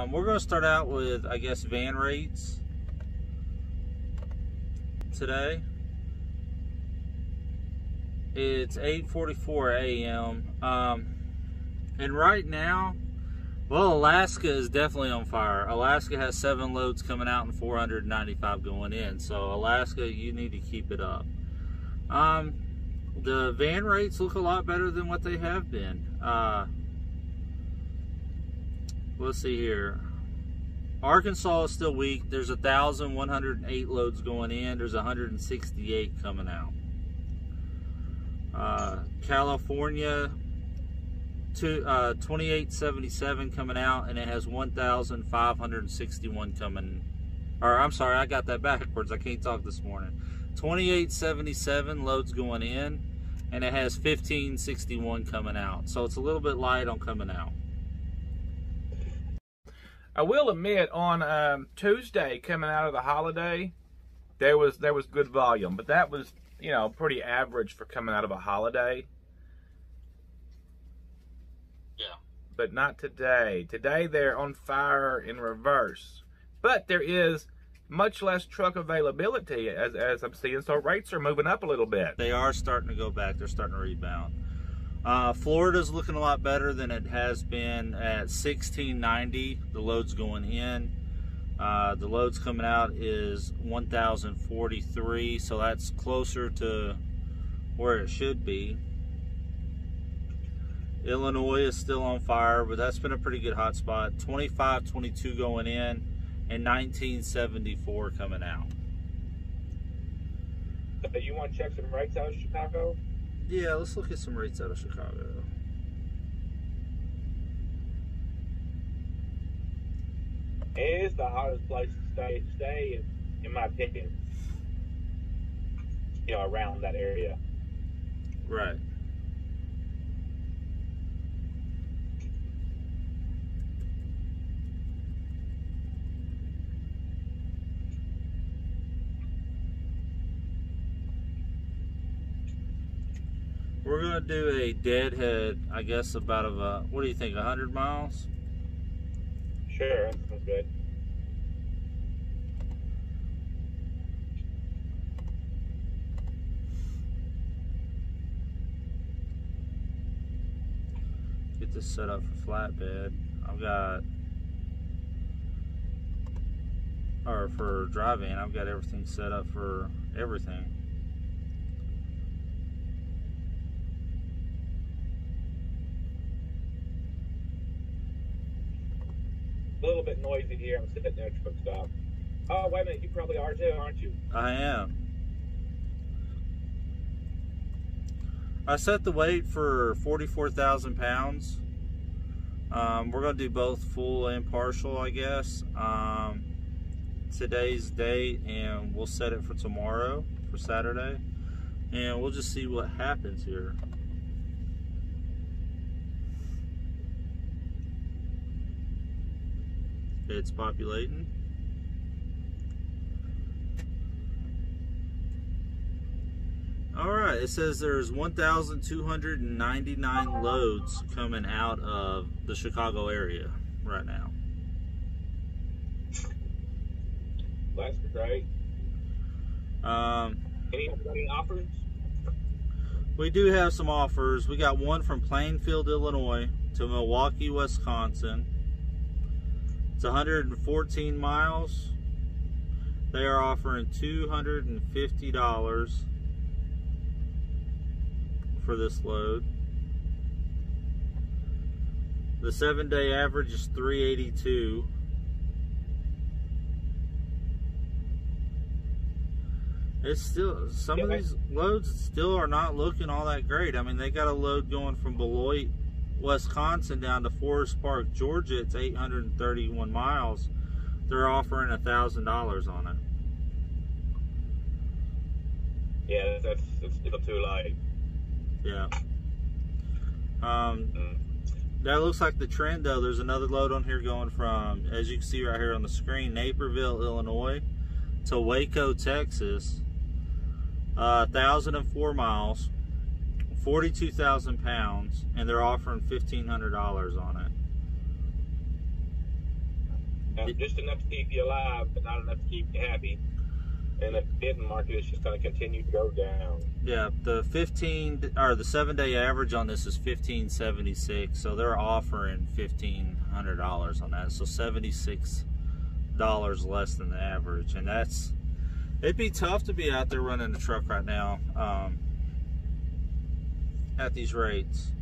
We're going to start out with, I guess, van rates today. It's 8:44 a.m. And right now, well, Alaska is definitely on fire. Alaska has 7 loads coming out and 495 going in. So Alaska, you need to keep it up. The van rates look a lot better than what they have been. Let's see here. Arkansas is still weak. There's 1,108 loads going in. There's 168 coming out. California, 2877 coming out, and it has 1,561 coming. Or I'm sorry, I got that backwards. I can't talk this morning. 2877 loads going in, and it has 1561 coming out. So it's a little bit light on coming out. I will admit, on Tuesday, coming out of the holiday, there was good volume, but that was, you know, pretty average for coming out of a holiday. Yeah. But not today. Today they're on fire in reverse. But there is much less truck availability as I'm seeing, so rates are moving up a little bit. They are starting to go back. They're starting to rebound. Florida's looking a lot better than it has been at 1690. The loads going in. The loads coming out is 1,043, so that's closer to where it should be. Illinois is still on fire, but that's been a pretty good hot spot. 2522 going in and 1974 coming out. You want to check some rates out of Chicago? Yeah, let's look at some rates out of Chicago. It is the hottest place to stay in my opinion. You know, around that area. Right. We're going to do a deadhead, I guess, about what do you think, 100 miles? Sure, that sounds good. Get this set up for flatbed. I've got, or for dry van, I've got everything set up for everything. A little bit noisy here. I'm sitting there at a truck stop. Oh, wait a minute. You probably are too, aren't you? I am. I set the weight for 44,000 pounds. We're going to do both full and partial, I guess. Today's date, and we'll set it for tomorrow, for Saturday. And we'll just see what happens here. It's populating. Alright, it says there's 1,299 loads coming out of the Chicago area right now. That's great. Any offers? We do have some offers. We got one from Plainfield, Illinois to Milwaukee, Wisconsin. It's 114 miles. They are offering $250 for this load. The 7-day average is 382. It's still, some of these loads still are not looking all that great. I mean, they got a load going from Beloit, Wisconsin down to Forest Park, Georgia. It's 831 miles. They're offering $1,000 on it. Yeah, that's still too light. Yeah. That looks like the trend, though. There's another load on here going from, as you can see right here on the screen, Naperville, Illinois to Waco, Texas. 1,004 miles. 42,000 pounds, and they're offering $1,500 on it. just enough to keep you alive, but not enough to keep you happy. And the bidding market is just going to continue to go down. Yeah, the 7-day average on this is $1,576, so they're offering $1,500 on that, so $76 less than the average, and it'd be tough to be out there running a truck right now at these rates.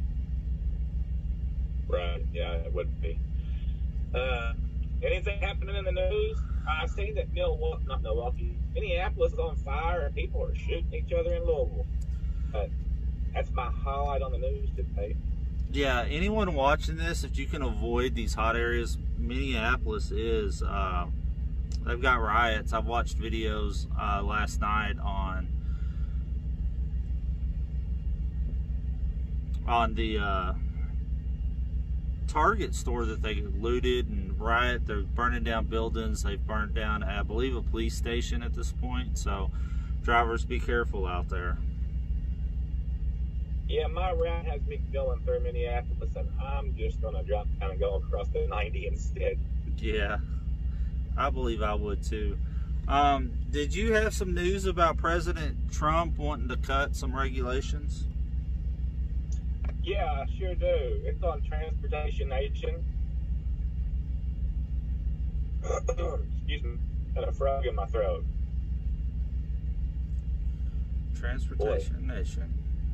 Right, yeah, it would be. Anything happening in the news? I see that Minneapolis is on fire and people are shooting each other in Louisville. That's my highlight on the news today. Yeah, anyone watching this, if you can avoid these hot areas, Minneapolis is, they've got riots. I've watched videos last night on the Target store that they looted and riot. They're burning down buildings. They've burnt down, I believe, a police station at this point. So drivers, be careful out there. Yeah, my route has me going through Minneapolis, and I'm just going to drop down and go across the 90 instead. Yeah, I believe I would too. Did you have some news about President Trump wanting to cut some regulations? Yeah, I sure do. It's on Transportation Nation. Excuse me, got a frog in my throat. Transportation Nation.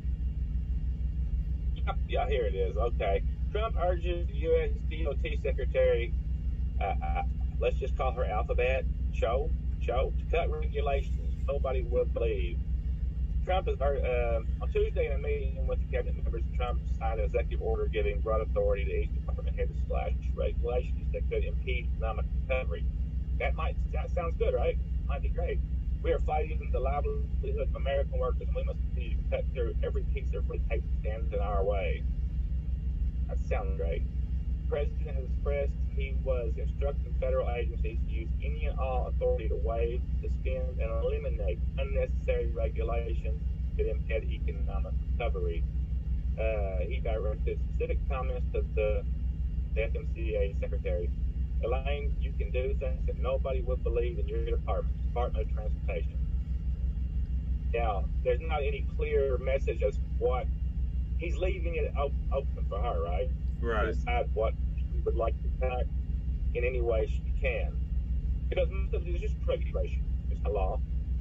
Yeah, here it is. Okay. Trump urges U.S. DOT Secretary, let's just call her Alphabet, Cho, to cut regulations nobody would believe. Trump is on Tuesday in a meeting with the cabinet members. Trump signed an executive order giving broad authority to each department head to slash regulations that could impede economic recovery. That sounds good, right? Might be great. We are fighting the livelihood of American workers, and we must continue to cut through every piece of red tape that stands in our way. That sounds great. The president has expressed he was instructing federal agencies to use any and all authority to waive, suspend, and eliminate unnecessary regulations that impede economic recovery. He directed specific comments to the FMCA secretary. Elaine, you can do things that nobody would believe in your Department of Transportation. Now, there's not any clear message as to what he's leaving it open for her, right? Right. To decide what she would like to cut in any way she can. Because most of it is just regulation. It's a law.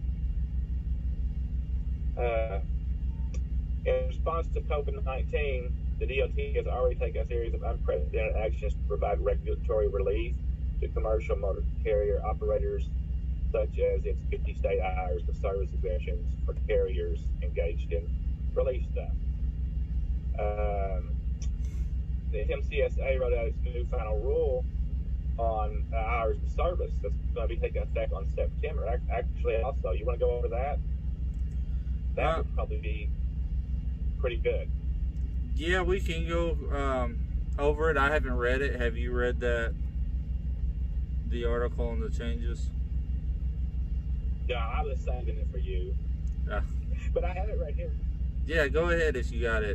In response to COVID-19, the DOT has already taken a series of unprecedented actions to provide regulatory relief to commercial motor carrier operators, such as its 50 state hours of service exemptions for carriers engaged in relief stuff. The FMCSA wrote out its new final rule on hours of service that's going to be taking effect on September. Actually, also, you want to go over that? That would probably be pretty good. Yeah, we can go over it. I haven't read it. Have you read the article on the changes? Yeah, I was saving it for you. But I have it right here. Yeah, go ahead if you got it.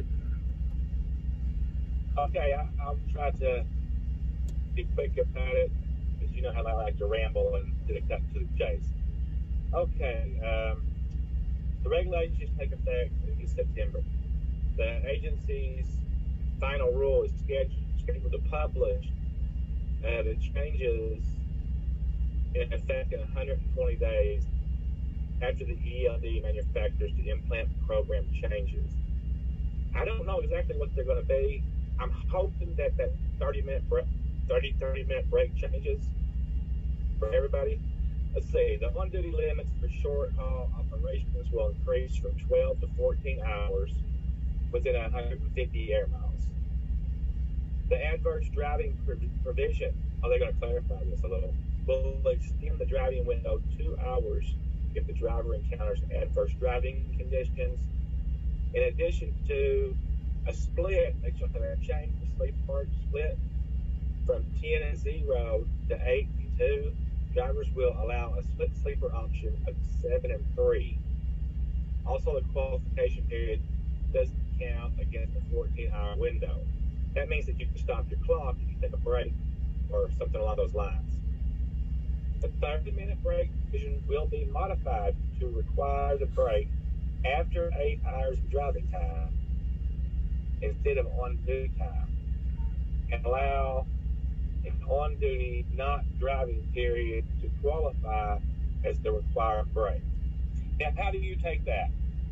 Okay, I'll try to be quick about it, because you know how I like to ramble and cut to the chase. Okay, the regulations take effect in September. The agency's final rule is scheduled to publish the changes in effect in 120 days after the ELD manufacturers to implement program changes. I don't know exactly what they're going to be. I'm hoping that 30-minute break changes for everybody. Let's see, the on-duty limits for short-haul operations will increase from 12 to 14 hours within 150 air miles. The adverse driving provision, they're going to clarify this a little, will extend the driving window 2 hours if the driver encounters adverse driving conditions. In addition to a split, they should have changed the sleep part split from 10 and 0 to 8 and 2. Drivers will allow a split sleeper option of 7 and 3. Also, the qualification period doesn't count against the 14-hour window. That means that you can stop your clock if you take a break or something along those lines. The 30-minute break provision will be modified to require the break after 8 hours of driving time instead of on-duty time, and allow an on-duty not driving period to qualify as the required break. Now, how do you take that?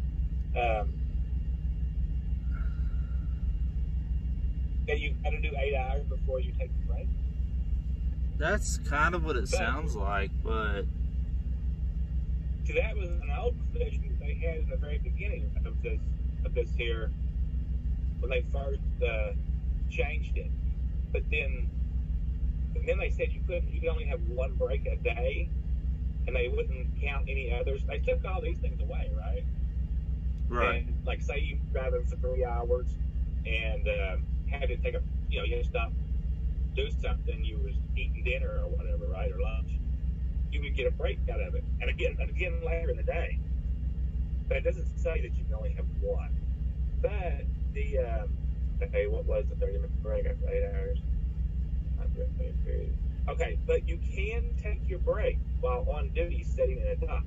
That you've got to do 8 hours before you take the break? That's kind of what it sounds like, but so that was an old provision they had in the very beginning of this here when they first changed it. But then they said you could only have one break a day, and they wouldn't count any others. They took all these things away, right? Right. And like, say you driving for 3 hours and had to take you had to stop, do something. You was eating dinner or whatever, right, or lunch. You would get a break out of it, and again later in the day. But it doesn't say that you can only have one. But the okay, what was the 30-minute break after 8 hours? Okay, but you can take your break while on duty sitting in a dock.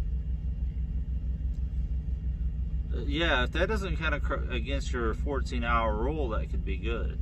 Yeah, if that doesn't kind of against your 14-hour rule, that could be good.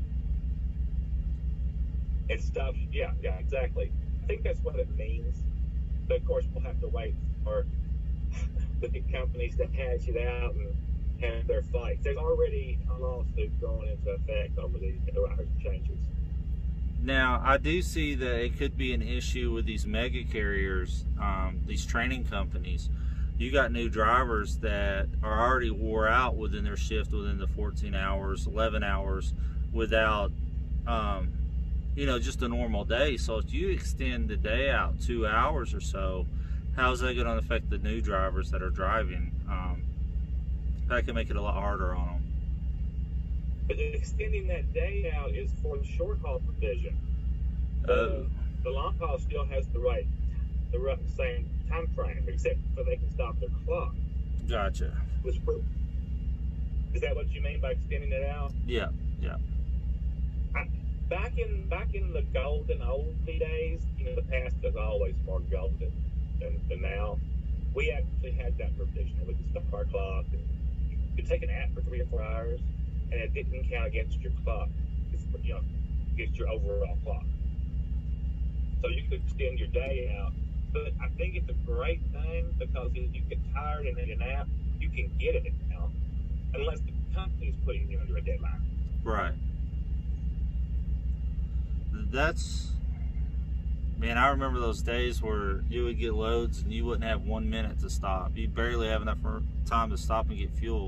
It stops. Yeah, exactly. I think that's what it means. But of course, we'll have to wait for the big companies to hash it out and have their fights. There's already a lawsuit going into effect over these hours changes. Now, I do see that it could be an issue with these mega carriers, these training companies. You got new drivers that are already wore out within their shift within the 14 hours, 11 hours without, just a normal day. So if you extend the day out 2 hours or so, how's that going to affect the new drivers that are driving? That can make it a lot harder on them. But extending that day out is for the short haul provision. The long haul still has the same time frame, except for they can stop their clock. Gotcha. Is that what you mean by extending it out? Yeah. Back in the golden oldie days, the past is always more golden than now. We actually had that provision. We could stop our clock. And you could take a nap for 3 or 4 hours, and it didn't count against your clock. Against your overall clock. So you could extend your day out. But I think it's a great thing because if you get tired and need a nap, you can get it now, unless the company is putting you under a deadline. Right. Man, I remember those days where you would get loads and you wouldn't have 1 minute to stop. You'd barely have enough time to stop and get fuel.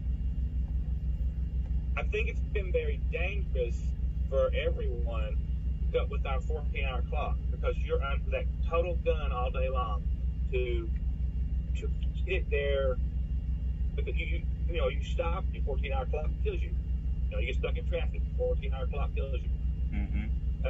I think it's been very dangerous for everyone with our 14-hour clock because you're under that total gun all day long to get there. Because you stop, your 14-hour clock kills you. You get stuck in traffic, 14-hour clock kills you. Mm-hmm.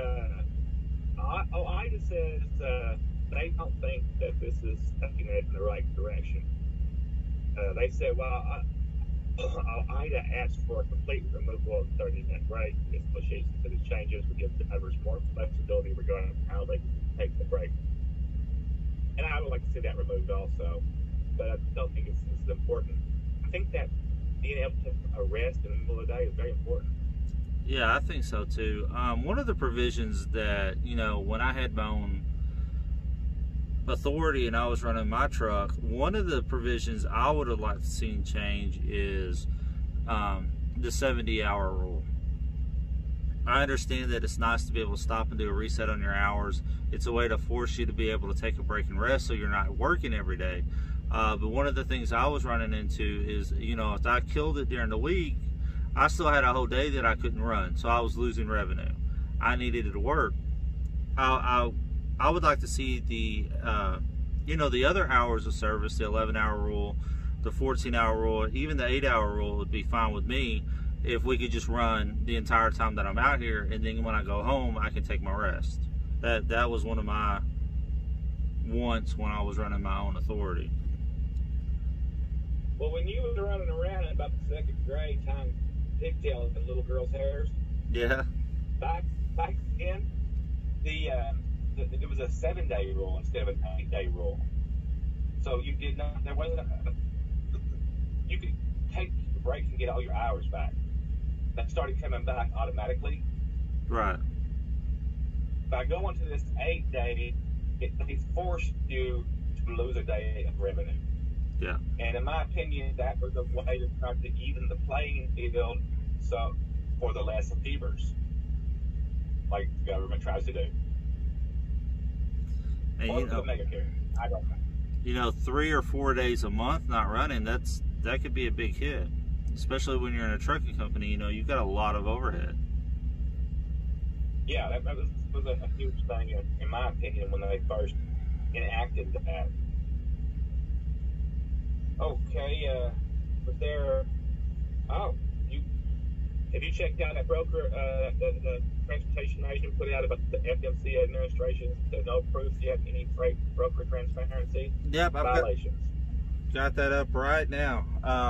OIDA says they don't think that this is taking it in the right direction. They said, OIDA asked for a complete removal of the 30-minute break. Its association to the changes would give drivers more flexibility regarding how they take the break. And I would like to see that removed also, but I don't think it's important. I think that being able to arrest in the middle of the day is very important. Yeah, I think so too. One of the provisions that, when I had my own authority and I was running my truck, one of the provisions I would have liked to see change is the 70-hour rule. I understand that it's nice to be able to stop and do a reset on your hours. It's a way to force you to be able to take a break and rest so you're not working every day. But one of the things I was running into is, if I killed it during the week, I still had a whole day that I couldn't run, so I was losing revenue. I needed it to work. I would like to see the other hours of service, the 11-hour rule, the 14-hour rule, even the 8-hour rule would be fine with me if we could just run the entire time that I'm out here, and then when I go home, I can take my rest. That was one of my wants when I was running my own authority. Well, when you were running around in about the second grade, tying pigtails in little girls' hairs. Yeah. Back then, it was a 7-day rule instead of an 8-day rule. So you did not. There wasn't. You could take the break and get all your hours back. That started coming back automatically. Right. By going to this 8-day, they forced you to lose a day of revenue. Yeah. And in my opinion, that was a way to try to even the playing field, so for the less achievers, like the government tries to do. And or the mega carrier. I don't know. You know, 3 or 4 days a month not running, that could be a big hit. Especially when you're in a trucking company, you know, you've got a lot of overhead. Yeah, that was a huge thing, in my opinion, when they first enacted that. Okay, was there? Oh, have you checked out that broker, the Transportation Nation put out about the FMCA administration? So no proof yet any freight broker transparency Yep, I've violations. got that up right now.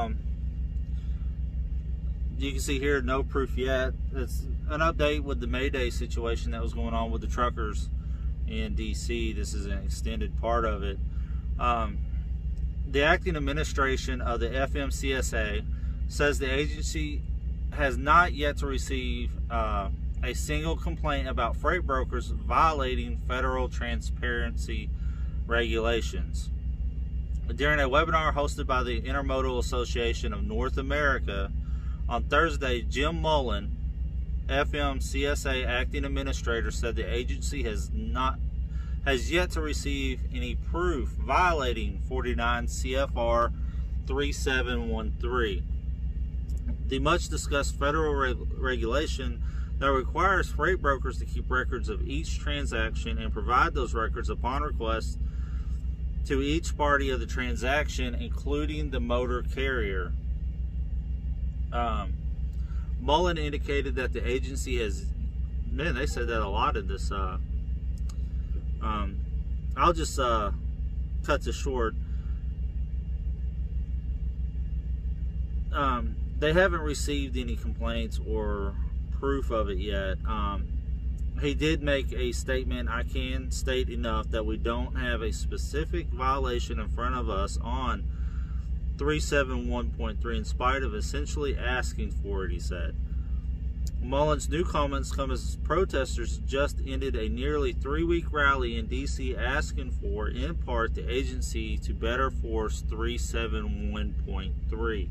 You can see here, no proof yet. It's an update with the May Day situation that was going on with the truckers in DC. This is an extended part of it. The acting administration of the FMCSA says the agency has not yet to receive a single complaint about freight brokers violating federal transparency regulations. During a webinar hosted by the Intermodal Association of North America on Thursday, Jim Mullen, FMCSA acting administrator, said the agency has yet to receive any proof violating 49 CFR 3713. The much discussed federal regulation that requires freight brokers to keep records of each transaction and provide those records upon request to each party of the transaction, including the motor carrier. Mullen indicated that the agency has, man, they said that a lot in this. I'll just cut this short. They haven't received any complaints or proof of it yet. He did make a statement. I can state enough that we don't have a specific violation in front of us on 371.3 in spite of essentially asking for it, he said. Mullen's new comments come as protesters just ended a nearly 3-week rally in D.C. asking for, in part, the agency to better force 371.3.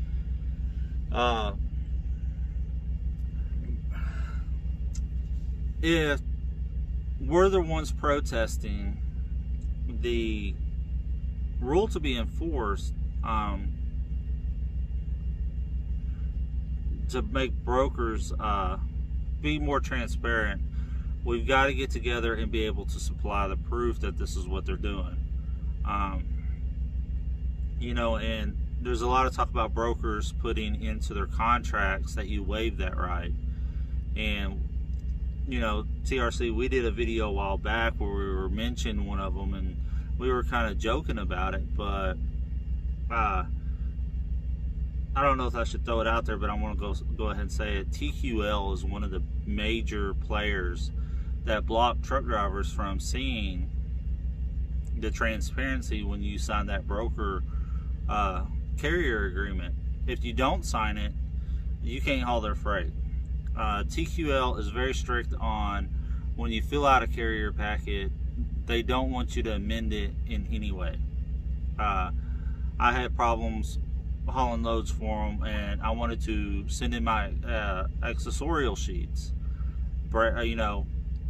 If we're the ones protesting the rule to be enforced, to make brokers be more transparent, we've got to get together and be able to supply the proof that this is what they're doing. You know, and there's a lot of talk about brokers putting into their contracts that you waive that right. And you know, TRC, we did a video a while back where we were mentioning one of them, and we were kind of joking about it, but I don't know if I should throw it out there, but I want to go ahead and say it. TQL is one of the major players that block truck drivers from seeing the transparency when you sign that broker carrier agreement. If you don't sign it, you can't haul their freight. TQL is very strict on when you fill out a carrier packet, they don't want you to amend it in any way. I had problems hauling loads for them, and I wanted to send in my accessorial sheets, you know,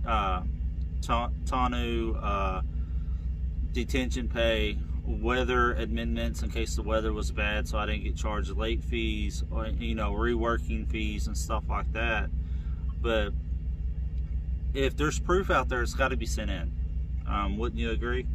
tonneau, detention pay, weather amendments in case the weather was bad so I didn't get charged late fees, or, you know, reworking fees and stuff like that. But if there's proof out there, it's got to be sent in. Wouldn't you agree?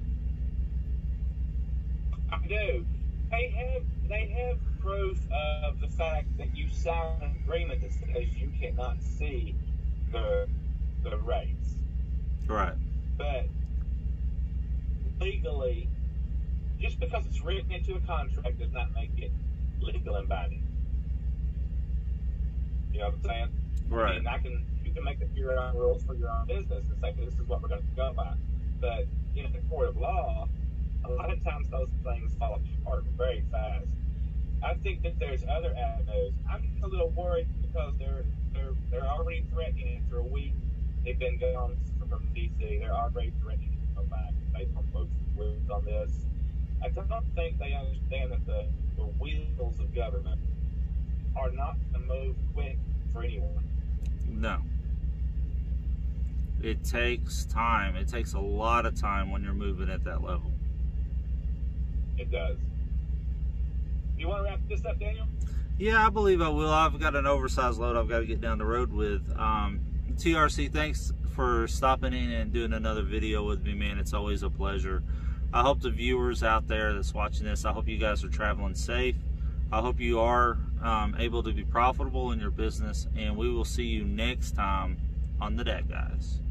I do. They have proof of the fact that you signed an agreement that says you cannot see the rates. Right. But legally, just because it's written into a contract does not make it legal and binding. You know what I'm saying? Right. And you can make your own rules for your own business and say, this is what we're going to go by. But in the court of law, a lot of times those things fall apart very fast. I think that there's other avenues. I'm a little worried because they're already threatening after a week. They've been gone from D.C. They're already threatening to come back based on folks' words on this. I don't think they understand that the wheels of government are not going to move quick for anyone. No. It takes time. It takes a lot of time when you're moving at that level. It does. You want to wrap this up, Daniel? Yeah, I believe I will. I've got an oversized load I've got to get down the road with. TRC, thanks for stopping in and doing another video with me, man. It's always a pleasure. I hope the viewers out there that's watching this, I hope you guys are traveling safe. I hope you are able to be profitable in your business, and we will see you next time on The Deck Guys.